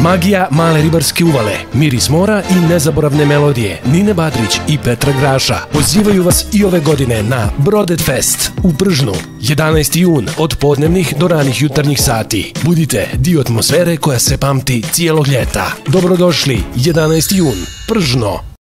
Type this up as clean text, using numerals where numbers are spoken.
Magija male ribarske uvale, miris mora i nezaboravne melodije. Nine Badrić i Petra Graša pozivaju vas i ove godine na Brodet Fest u Pržnu. 11. jun od podnevnih do ranih jutarnjih sati. Budite dio atmosfere koja se pamti cijelog ljeta. Dobrodošli, 11. jun, Pržno.